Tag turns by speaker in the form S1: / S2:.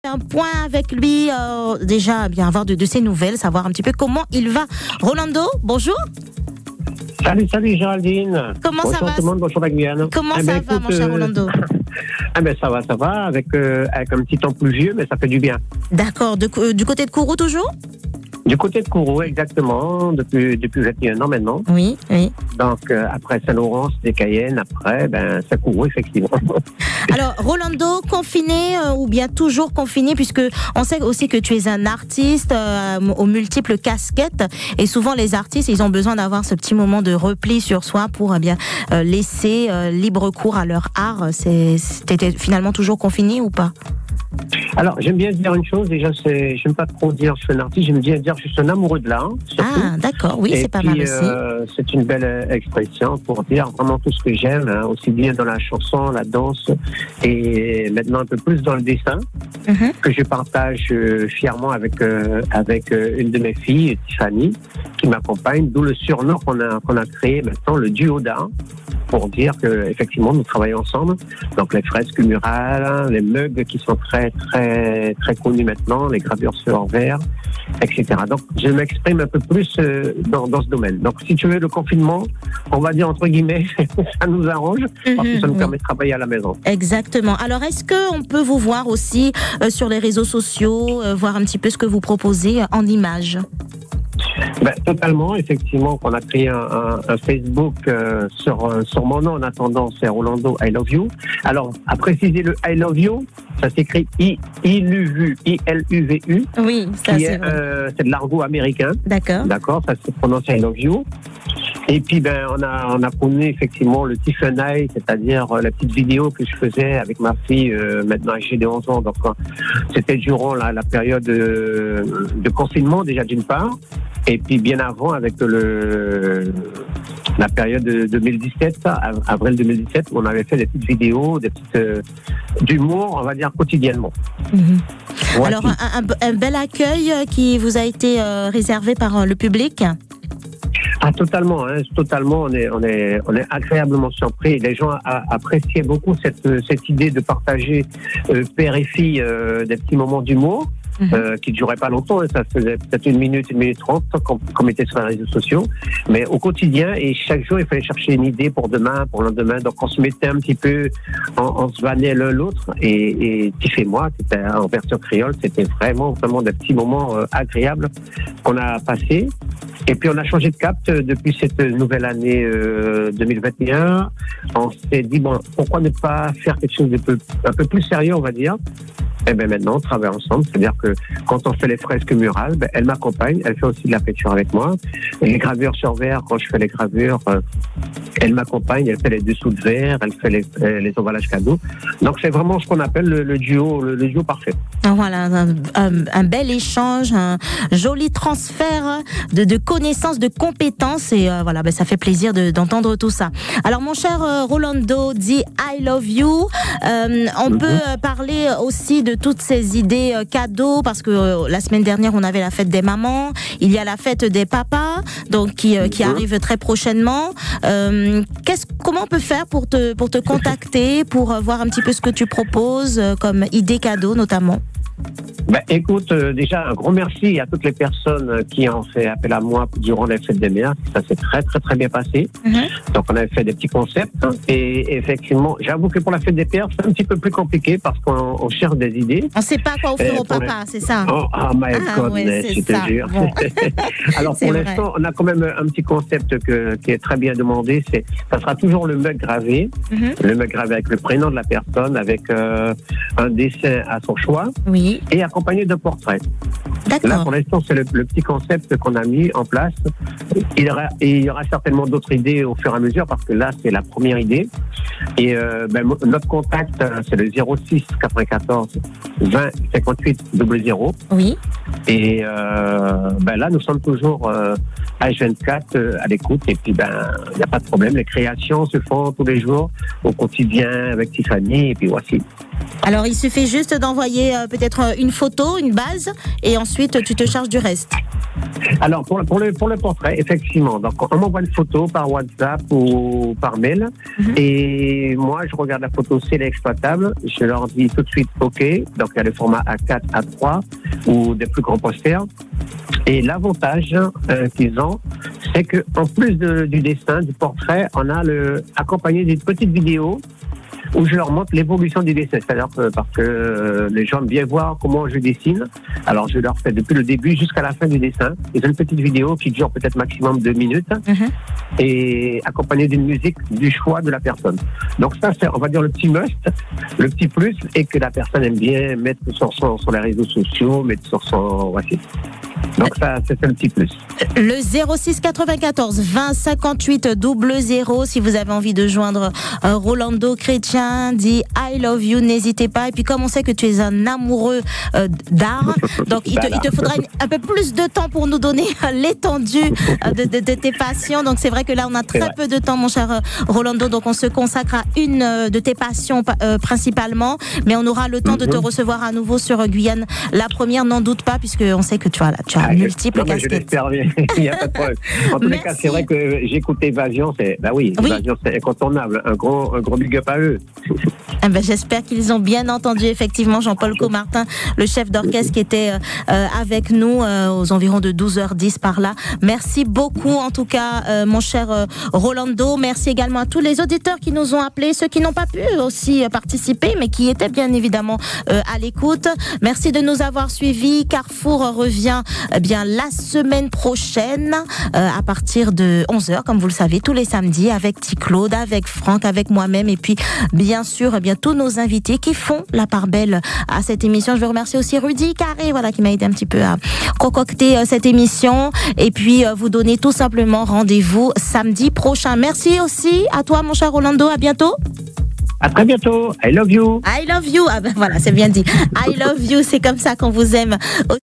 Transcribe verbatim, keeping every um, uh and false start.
S1: un point avec lui, euh, déjà bien avoir de, de ses nouvelles, savoir un petit peu comment il va. Rolando, bonjour.
S2: Salut, salut Géraldine.
S1: Comment
S2: bonjour
S1: ça va?
S2: Tout le monde, bonjour la Guyane.
S1: Comment
S2: eh
S1: ça
S2: ben,
S1: va,
S2: écoute,
S1: mon cher
S2: euh...
S1: Rolando?
S2: Ah ben ça va, ça va, avec, euh, avec un petit temps pluvieux, mais ça fait du bien.
S1: D'accord, de, euh, du côté de Kourou toujours?
S2: Du côté de Kourou, exactement, depuis, depuis vingt et un ans maintenant.
S1: Oui, oui.
S2: Donc, euh, après Saint-Laurent, c'était Cayenne, après, ben, c'est Kourou, effectivement.
S1: Alors, Rolando, confiné euh, ou bien toujours confiné, puisque on sait aussi que tu es un artiste euh, aux multiples casquettes, et souvent les artistes, ils ont besoin d'avoir ce petit moment de repli sur soi pour eh bien euh, laisser euh, libre cours à leur art. C'est, t'étais finalement toujours confiné ou pas?
S2: Alors, j'aime bien dire une chose, déjà, c'est, j'aime pas trop dire je suis un artiste, j'aime bien dire je suis un amoureux de l'art. Surtout.
S1: Ah, d'accord, oui,
S2: et
S1: c'est pas
S2: puis,
S1: mal aussi.
S2: Euh, c'est une belle expression pour dire vraiment tout ce que j'aime, hein, aussi bien dans la chanson, la danse, et maintenant un peu plus dans le dessin, mm-hmm. que je partage euh, fièrement avec, euh, avec euh, une de mes filles, Tiffany, qui m'accompagne, d'où le surnom qu'on a, qu'on a créé maintenant, le duo d'art, pour dire que effectivement nous travaillons ensemble. Donc les fresques murales, les mugs qui sont très très très connus maintenant, les gravures sur verre, et cetera. Donc je m'exprime un peu plus euh, dans, dans ce domaine. Donc si tu veux, le confinement, on va dire entre guillemets, ça nous arrange parce mm-hmm, que ça nous oui. permet de travailler à la maison.
S1: Exactement. Alors est-ce que on peut vous voir aussi euh, sur les réseaux sociaux, euh, voir un petit peu ce que vous proposez euh, en images?
S2: Ben, totalement, effectivement, on a créé un, un, un Facebook euh, sur, euh, sur mon nom en attendant, c'est Rolando I Love You. Alors, à préciser le I Love You, ça s'écrit I L U V U, I L U V U.
S1: Oui, ça
S2: qui
S1: c'est
S2: est, euh, c'est de l'argot américain.
S1: D'accord.
S2: D'accord, ça se prononce I Love You. Et puis, ben, on a, on a connu effectivement le Tiffany, c'est-à-dire euh, la petite vidéo que je faisais avec ma fille, euh, maintenant âgée de onze ans. Donc, euh, c'était durant la, la période de, de confinement, déjà d'une part. Et puis bien avant, avec le, la période de deux mille dix-sept, avril deux mille dix-sept, où on avait fait des petites vidéos, des petites euh, d'humour, on va dire quotidiennement.
S1: Mmh. Alors un, un, un bel accueil qui vous a été euh, réservé par euh, le public.
S2: Ah, totalement, hein, totalement. On est, on est, on est agréablement surpris. Les gens a, appréciaient beaucoup cette, cette idée de partager euh, père et fille euh, des petits moments d'humour. Mmh. Euh, qui ne durait pas longtemps, hein, ça faisait peut-être une minute, une minute trente, comme, comme était sur les réseaux sociaux, mais au quotidien, et chaque jour, il fallait chercher une idée pour demain, pour le lendemain, donc on se mettait un petit peu, on, on se vannait l'un l'autre, et, et Tiff et moi, c'était en version créole, c'était vraiment, vraiment des petits moments euh, agréables qu'on a passés. Et puis on a changé de cap euh, depuis cette nouvelle année euh, deux mille vingt et un. On s'est dit, bon, pourquoi ne pas faire quelque chose de peu, un peu plus sérieux, on va dire. Et bien maintenant, on travaille ensemble, c'est-à-dire que quand on fait les fresques murales, ben, elle m'accompagne, elle fait aussi de la peinture avec moi. Et les gravures sur verre, quand je fais les gravures, euh, elle m'accompagne, elle fait les dessous de verre, elle fait les, euh, les emballages cadeaux. Donc c'est vraiment ce qu'on appelle le, le duo, le, le duo parfait.
S1: Voilà, un, un, un bel échange, un joli transfert de, de connaissances, de compétences, et euh, voilà, ben, ça fait plaisir de, d'entendre tout ça. Alors mon cher euh, Rolando dit I love you. Euh, on mm-hmm. peut euh, parler aussi de toutes ces idées euh, cadeaux, parce que euh, la semaine dernière on avait la fête des mamans, il y a la fête des papas, donc qui, euh, qui arrive très prochainement. Euh, qu'est-ce, comment on peut faire pour te, pour te contacter, pour euh, voir un petit peu ce que tu proposes euh, comme idées cadeaux notamment?
S2: Ben, écoute, euh, déjà un grand merci à toutes les personnes qui ont fait appel à moi durant les fêtes des mères. Ça s'est très très très bien passé. Mm-hmm. Donc on avait fait des petits concepts et effectivement, j'avoue que pour la fête des pères, c'est un petit peu plus compliqué parce qu'on on cherche des idées.
S1: On ne sait pas quoi offrir au papa, les... c'est ça?
S2: Oh, oh my ah, goodness, ouais, je te jure. Bon. Alors pour c'est l'instant, vrai. On a quand même un petit concept que, qui est très bien demandé. C'est, ça sera toujours le mug gravé, mm-hmm. le mug gravé avec le prénom de la personne, avec euh, un dessin à son choix.
S1: Oui.
S2: Et accompagné de portraits.
S1: D'accord.
S2: Là, pour l'instant, c'est le, le petit concept qu'on a mis en place. Il y aura, il y aura certainement d'autres idées au fur et à mesure, parce que là, c'est la première idée. Et euh, ben, notre contact, c'est le zéro six quatre-vingt-quatorze vingt cinquante-huit zéro zéro.
S1: Oui.
S2: Et euh, ben là, nous sommes toujours euh, H vingt-quatre euh, à l'écoute. Et puis, ben, il n'y a pas de problème. Les créations se font tous les jours au quotidien avec Tiffany. Et puis, voici.
S1: Alors, il suffit juste d'envoyer euh, peut-être une photo, une base, et ensuite tu te charges du reste.
S2: Alors, pour, pour, le, pour le portrait, effectivement, donc on m'envoie une photo par WhatsApp ou par mail, mm-hmm. et moi, je regarde la photo, si elle est exploitable, je leur dis tout de suite OK, donc il y a le format A quatre, A trois, ou des plus grands posters. Et l'avantage euh, qu'ils ont, c'est qu'en plus de, du dessin, du portrait, on a le, accompagné d'une petite vidéo où je leur montre l'évolution du dessin. C'est-à-dire que, parce que euh, les gens aiment bien voir comment je dessine. Alors, je leur fais depuis le début jusqu'à la fin du dessin. Ils ont une petite vidéo qui dure peut-être maximum deux minutes mm-hmm. et accompagnée d'une musique du choix de la personne. Donc ça, c'est, on va dire, le petit must, le petit plus, et que la personne aime bien mettre sur, son, sur les réseaux sociaux, mettre sur son... Voici. Donc ça, c'est un petit plus.
S1: Le zéro six quatre-vingt-quatorze vingt cinquante-huit double zéro, si vous avez envie de joindre euh, Rolando Chrétien, dit I love you, n'hésitez pas. Et puis comme on sait que tu es un amoureux euh, d'art, donc il te, il te faudra une, un peu plus de temps pour nous donner euh, l'étendue euh, de, de, de tes passions. Donc c'est vrai que là on a très peu de temps, mon cher euh, Rolando, donc on se consacre à une euh, de tes passions euh, principalement, mais on aura le temps mm-hmm. de te recevoir à nouveau sur euh, Guyane. La première, n'en doute pas, puisque on sait que tu as, tu as ah, multiples casquettes.
S2: Je l'espère bien, il n'y a pas de problème. En tous les cas, c'est vrai que j'écoute Évasion, c'est, bah oui, oui. Évasion, c'est incontournable. Un gros, un gros big up à eux.
S1: Eh ben, j'espère qu'ils ont bien entendu effectivement Jean-Paul Comartin, le chef d'orchestre qui était euh, avec nous euh, aux environs de douze heures dix par là. Merci beaucoup en tout cas euh, mon cher euh, Rolando. Merci également à tous les auditeurs qui nous ont appelés, ceux qui n'ont pas pu aussi euh, participer mais qui étaient bien évidemment euh, à l'écoute. Merci de nous avoir suivis. Carrefour revient eh bien la semaine prochaine euh, à partir de onze heures comme vous le savez, tous les samedis avec T-Claude, avec Franck, avec moi-même et puis bien sûr eh bien tous nos invités qui font la part belle à cette émission. Je veux remercier aussi Rudy Carré, voilà, qui m'a aidé un petit peu à concocter euh, cette émission et puis euh, vous donner tout simplement rendez-vous samedi prochain. Merci aussi à toi, mon cher Rolando. À bientôt.
S2: À très bientôt. I love you.
S1: I love you. Ah ben voilà, c'est bien dit. I love you. C'est comme ça qu'on vous aime.